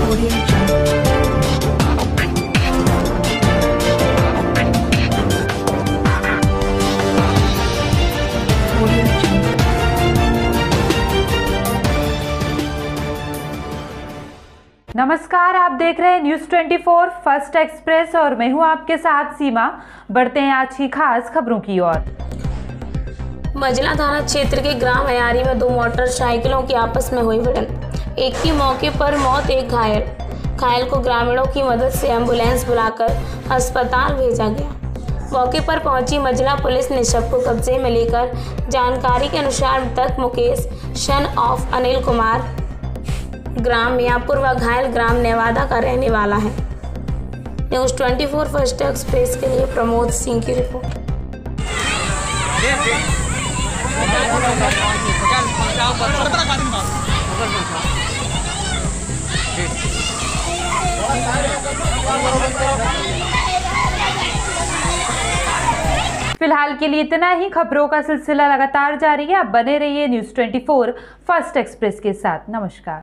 नमस्कार, आप देख रहे हैं न्यूज़ 24 फर्स्ट एक्सप्रेस और मैं हूं आपके साथ सीमा। बढ़ते हैं आज की खास खबरों की ओर। मजला थाना क्षेत्र के ग्राम अयारी में दो मोटरसाइकिलों की आपस में हुई भिड़ंत। एक की मौके पर मौत, एक घायल को ग्रामीणों की मदद से एम्बुलेंस बुलाकर अस्पताल भेजा गया। मौके पर पहुंची मजला पुलिस ने शव को कब्जे में लेकर जानकारी के अनुसार मृतक मुकेश सन ऑफ अनिल कुमार ग्राम मियापुर व घायल ग्राम नेवादा का रहने वाला है। न्यूज़ 24 फर्स्ट एक्सप्रेस के लिए प्रमोद सिंह की रिपोर्ट। फिलहाल के लिए इतना ही। खबरों का सिलसिला लगातार जारी है। आप बने रहिए न्यूज़ 24 फर्स्ट एक्सप्रेस के साथ। नमस्कार।